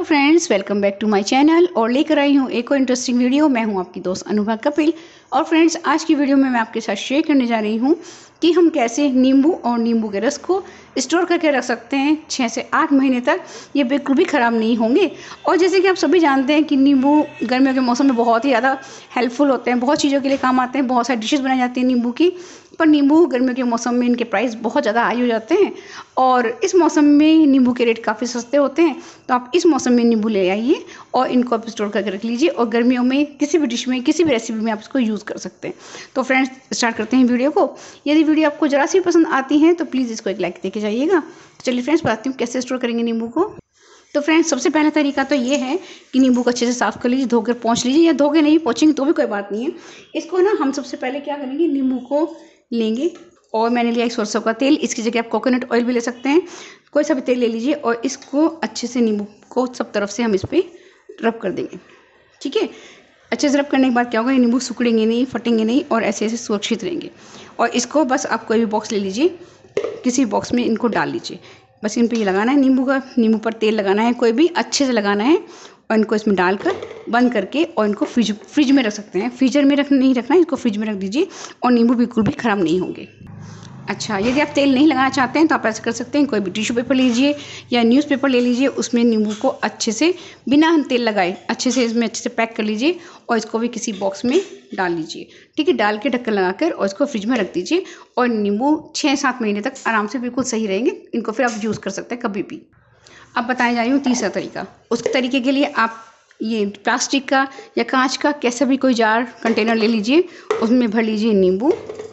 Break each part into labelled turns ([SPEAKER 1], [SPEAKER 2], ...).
[SPEAKER 1] Friends, welcome back to my channel और लेकर आई हूँ एक और इंटरेस्टिंग वीडियो। मैं हूँ आपकी दोस्त अनुभा कपिल। और फ्रेंड्स, आज की वीडियो में मैं आपके साथ शेयर करने जा रही हूँ कि हम कैसे नींबू और नींबू के रस को स्टोर करके रख सकते हैं 6 से 8 महीने तक। ये बिल्कुल भी ख़राब नहीं होंगे। और जैसे कि आप सभी जानते हैं कि नींबू गर्मियों के मौसम में बहुत ही ज़्यादा हेल्पफुल होते हैं, बहुत चीज़ों के लिए काम आते हैं, बहुत सारी डिशेज़ बनाई जाती हैं नींबू की। पर नींबू गर्मियों के मौसम में इनके प्राइस बहुत ज़्यादा हाई हो जाते हैं और इस मौसम में नींबू के रेट काफ़ी सस्ते होते हैं। तो आप इस मौसम में नींबू ले आइए और इनको आप स्टोर करके रख लीजिए और गर्मियों में किसी भी डिश में, किसी भी रेसिपी में आप इसको यूज़ कर सकते हैं। तो फ्रेंड्स, स्टार्ट करते हैं वीडियो को। यदि वीडियो आपको ज़रा सी पसंद आती है तो प्लीज़ इसको एक लाइक देके जाइएगा। तो चलिए फ्रेंड्स, बताती हूँ कैसे स्टोर करेंगे नींबू को। तो फ्रेंड्स, सबसे पहला तरीका तो ये है कि नींबू को अच्छे से साफ़ कर लीजिए, धोकर पोंछ लीजिए, या धोके नहीं पोंछेंगे तो भी कोई बात नहीं है। इसको ना हम सबसे पहले क्या करेंगे, नींबू को लेंगे और मैंने लिया एक सरसों का तेल। इसकी जगह आप कोकोनट ऑयल भी ले सकते हैं, कोई सा भी तेल ले लीजिए और इसको अच्छे से नींबू को सब तरफ से हम इस पर रब कर देंगे। ठीक है, अच्छे से रब करने के बाद क्या होगा, ये नींबू सिकुड़ेंगे नहीं, फटेंगे नहीं और ऐसे ऐसे सुरक्षित रहेंगे। और इसको बस आप कोई भी बॉक्स ले लीजिए, किसी बॉक्स में इनको डाल लीजिए। बस इन पर ये लगाना है नींबू पर तेल लगाना है, कोई भी अच्छे से लगाना है और इनको इसमें डालकर बंद करके और इनको फ्रिज में रख सकते हैं। फ्रीजर में नहीं रखना है, इसको फ्रिज में रख दीजिए और नींबू बिल्कुल भी ख़राब नहीं होंगे। अच्छा, यदि आप तेल नहीं लगाना चाहते हैं तो आप ऐसा कर सकते हैं, कोई भी टिश्यू पेपर लीजिए या न्यूज़पेपर ले लीजिए, उसमें नींबू को अच्छे से बिना तेल लगाए अच्छे से इसमें अच्छे से पैक कर लीजिए और इसको भी किसी बॉक्स में डाल लीजिए। ठीक है, डाल के ढक्कन लगाकर और इसको फ्रिज में रख दीजिए और नींबू 6-7 महीने तक आराम से बिल्कुल सही रहेंगे। इनको फिर आप यूज़ कर सकते हैं कभी भी। अब बताया जा रही हूँ तीसरा तरीका। उस तरीके के लिए आप ये प्लास्टिक का या कांच का कैसा भी कोई जार कंटेनर ले लीजिए, उसमें भर लीजिए नींबू।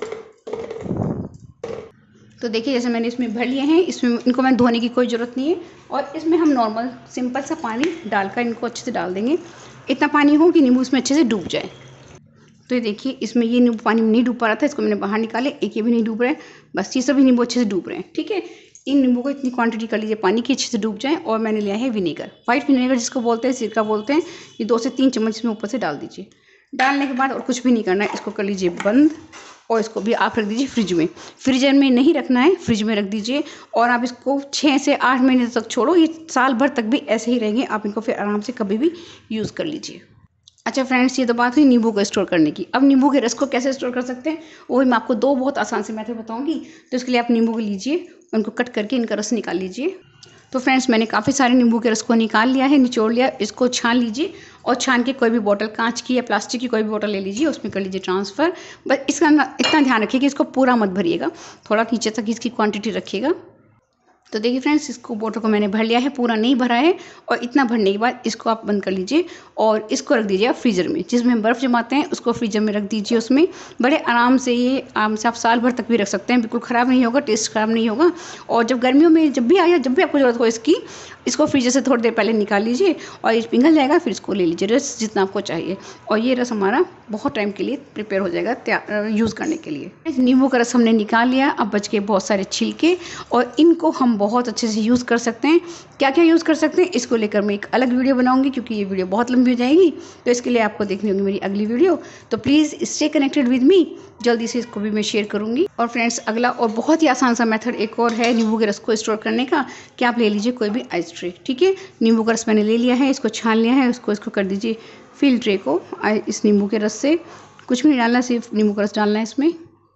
[SPEAKER 1] तो देखिए, जैसे मैंने इसमें भर लिए हैं, इसमें इनको मैं धोने की कोई ज़रूरत नहीं है और इसमें हम नॉर्मल सिंपल सा पानी डालकर इनको अच्छे से डाल देंगे। इतना पानी हो कि नींबू इसमें अच्छे से डूब जाए। तो ये देखिए, इसमें ये नींबू पानी में नहीं डूब पा रहा था, इसको मैंने बाहर निकाले, एक ये भी नहीं डूब रहा है, बस ये सभी नींबू अच्छे से डूब रहे हैं। ठीक है, इन नींबू को इतनी क्वांटिटी कर लीजिए पानी की अच्छे से डूब जाए। और मैंने लिया है विनेगर, वाइट विनेगर जिसको बोलते हैं, सिरका बोलते हैं। ये 2 से 3 चम्मच इसमें ऊपर से डाल दीजिए। डालने के बाद और कुछ भी नहीं करना है, इसको कर लीजिए बंद और इसको भी आप रख दीजिए फ्रिज में। फ्रीजर में नहीं रखना है, फ्रिज में रख दीजिए और आप इसको 6 से 8 महीने तक छोड़ो, ये साल भर तक भी ऐसे ही रहेंगे। आप इनको फिर आराम से कभी भी यूज़ कर लीजिए। अच्छा फ्रेंड्स, ये तो बात हुई नींबू को स्टोर करने की। अब नींबू के रस को कैसे स्टोर कर सकते हैं, वही मैं आपको 2 बहुत आसान से मेथड बताऊंगी। तो इसके लिए आप नींबू को लीजिए, उनको कट करके इनका रस निकाल लीजिए। तो फ्रेंड्स, मैंने काफ़ी सारे नींबू के रस को निकाल लिया है, निचोड़ लिया। इसको छान लीजिए और छान के कोई भी बोतल, कांच की या प्लास्टिक की कोई भी बोतल ले लीजिए, उसमें कर लीजिए ट्रांसफ़र। बस इसका इतना ध्यान रखिए कि इसको पूरा मत भरिएगा, थोड़ा नीचे तक इसकी क्वांटिटी रखिएगा। तो देखिए फ्रेंड्स, इसको बोतल को मैंने भर लिया है, पूरा नहीं भरा है। और इतना भरने के बाद इसको आप बंद कर लीजिए और इसको रख दीजिए आप फ्रीज़र में, जिसमें हम बर्फ़ जमाते हैं उसको फ्रीजर में रख दीजिए। उसमें बड़े आराम से, ये आराम से आप साल भर तक भी रख सकते हैं, बिल्कुल ख़राब नहीं होगा, टेस्ट ख़राब नहीं होगा। और जब गर्मियों में जब भी आपको ज़रूरत हो इसकी, इसको फ्रीजर से थोड़ी देर पहले निकाल लीजिए और ये पिघल जाएगा। फिर इसको ले लीजिए रस जितना आपको चाहिए और ये रस हमारा बहुत टाइम के लिए प्रिपेयर हो जाएगा यूज़ करने के लिए। नींबू का रस हमने निकाल लिया, अब बच के बहुत सारे छिलके और इनको हम बहुत अच्छे से यूज़ कर सकते हैं। क्या क्या यूज़ कर सकते हैं, इसको लेकर मैं एक अलग वीडियो बनाऊंगी, क्योंकि ये वीडियो बहुत लंबी हो जाएगी। तो इसके लिए आपको देखनी होगी मेरी अगली वीडियो। तो please stay connected with me, जल्दी से इसको भी मैं शेयर करूंगी। और फ्रेंड्स, अगला और बहुत ही आसान सा मेथड एक और है नींबू के रस को स्टोर करने का, कि आप ले लीजिए कोई भी आइस ट्रे। ठीक है, नींबू का रस मैंने ले लिया है, इसको छान लिया है, इसको कर दीजिए फिल ट्रे को इस नींबू के रस से। कुछ भी नहीं डालना, सिर्फ नींबू का रस डालना है इसमें।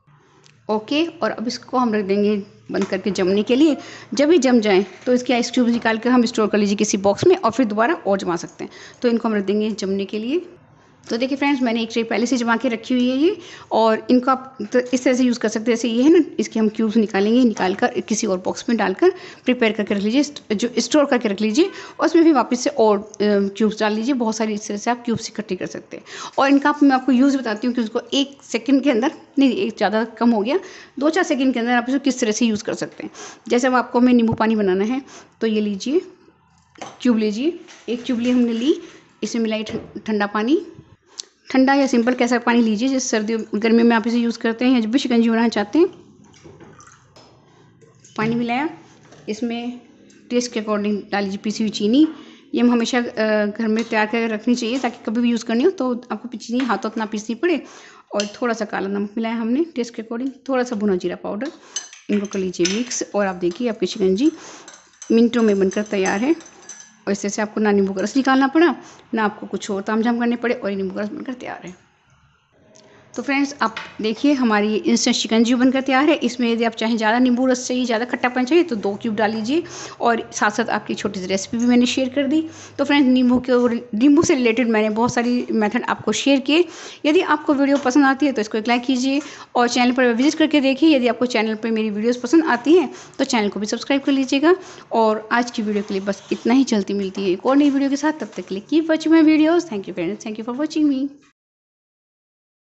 [SPEAKER 1] ओके, और अब इसको हम रख देंगे बंद करके जमने के लिए। जब भी जम जाए तो इसके आइस क्यूब्स निकाल कर हम स्टोर कर लीजिए किसी बॉक्स में और फिर दोबारा और जमा सकते हैं। तो इनको हम रख देंगे जमने के लिए। तो देखिए फ्रेंड्स, मैंने एक ट्रे पहले से जमा के रखी हुई है ये, और इनको आप तो इस तरह से यूज़ कर सकते हैं। जैसे ये है ना, इसके हम क्यूब्स निकालेंगे, निकाल कर किसी और बॉक्स में डालकर प्रिपेयर करके रख लीजिए, जो स्टोर करके रख लीजिए। और उसमें भी वापस से और क्यूब्स डाल लीजिए, बहुत सारी इस तरह से आप क्यूब्स इकट्ठी कर सकते हैं। और इनका मैं आपको यूज़ बताती हूँ कि उसको 1 सेकंड के अंदर, नहीं एक ज़्यादा कम हो गया, 2-4 सेकंड के अंदर आप इसको किस तरह से यूज़ कर सकते हैं। जैसे अब आपको हमें नींबू पानी बनाना है, तो ये लीजिए क्यूब लीजिए, 1 क्यूब ली हमने ली, इसमें मिलाई ठंडा पानी, ठंडा या सिंपल कैसा पानी लीजिए, जैसे सर्दियों गर्मियों में आप इसे यूज़ करते हैं या जब भी शिकंजी बनाना चाहते हैं। पानी मिलाया, इसमें टेस्ट के अकॉर्डिंग डाल लीजिए पिसी हुई चीनी। ये हम हमेशा घर में तैयार करके रखनी चाहिए, ताकि कभी भी यूज़ करनी हो तो आपको चीनी हाथों ना पीसनी पड़े। और थोड़ा सा काला नमक मिलाया हमने टेस्ट के अकॉर्डिंग, थोड़ा सा भुना जीरा पाउडर। इनको कर लीजिए मिक्स और आप देखिए आपकी शिकंजी मिनटों में बनकर तैयार है। और इससे से आपको ना नींबू का रस निकालना पड़ा, ना आपको कुछ और तामझाम करने पड़े, और ये नींबू का रस बनकर तैयार है। तो फ्रेंड्स आप देखिए हमारी इंस्टेंट शिकंजी बनकर तैयार है। इसमें यदि आप चाहें ज़्यादा नींबू रस चाहिए, ज़्यादा खट्टापन चाहिए तो 2 क्यूब डाल लीजिए। और साथ साथ आपकी छोटी सी रेसिपी भी मैंने शेयर कर दी। तो फ्रेंड्स नींबू से रिलेटेड मैंने बहुत सारी मेथड आपको शेयर किए। यदि आपको वीडियो पसंद आती है तो इसको एक लाइक कीजिए और चैनल पर विजिट करके देखिए। यदि आपको चैनल पर मेरी वीडियोज़ पसंद आती हैं तो चैनल को भी सब्सक्राइब कर लीजिएगा। और आज की वीडियो के लिए बस इतना ही, चलती मिलती है एक और नई वीडियो के साथ। तब तक के लिए keep watching my videos. Thank you friends, thank you for watching me.